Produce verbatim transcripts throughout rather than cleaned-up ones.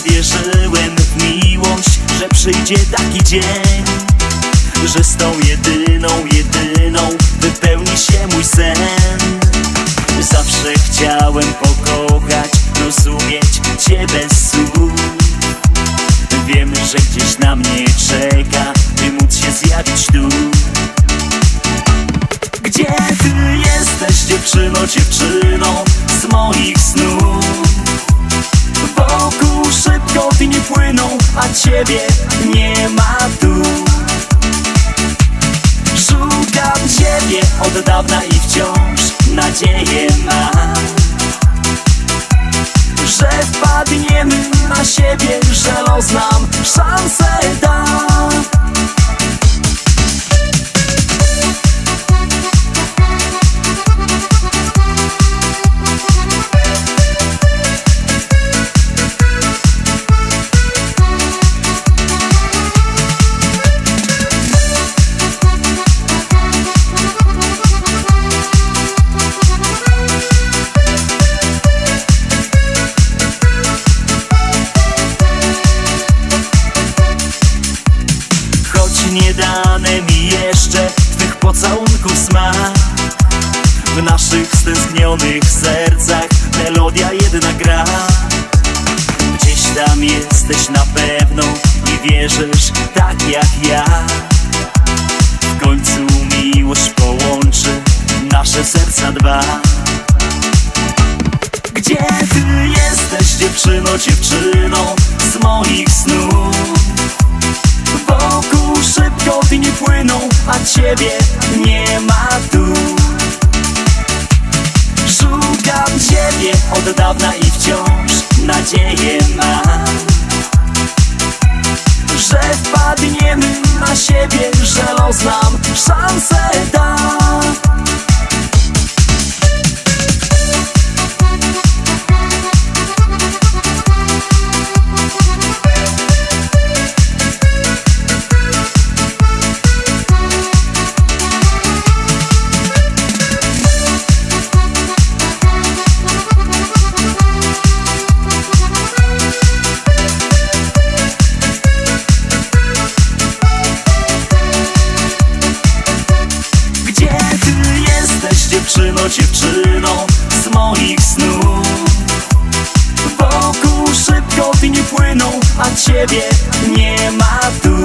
wierzyłem w miłość, że przyjdzie taki dzień, że z tą jedyną, jedyną wypełni się mój sen. Zawsze chciałem pokochać, rozumieć Cię bez słów. Wiem, że gdzieś na mnie czeka, by móc się zjawić tu. Gdzie Ty jesteś, dziewczyno, dziewczyno z moich snów? Wokół szybko dni płyną, a Ciebie nie ma tu. Szukam Ciebie od dawna i wciąż nadzieję mam, że wpadniemy na siebie, że los nam szansę da. Nie dane mi jeszcze Twych pocałunków smak. W naszych stęsknionych sercach melodia jedna gra. Gdzieś tam jesteś na pewno i wierzysz tak jak ja. W końcu miłość połączy nasze serca dwa. Gdzie Ty jesteś, dziewczyno, dziewczyno z moich snów? Wokół szybko dni płyną, a Ciebie nie ma tu. Szukam Ciebie od dawna i wciąż nadzieję mam, że wpadniemy na siebie, że los nam szansę da. Dziewczyno, dziewczyno z moich snów. Wokół szybko dni płyną, a Ciebie nie ma tu.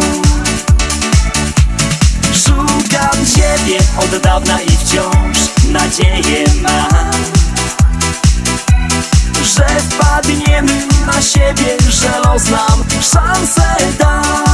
Szukam Ciebie od dawna i wciąż nadzieję mam, że wpadniemy na siebie, że los nam szansę da.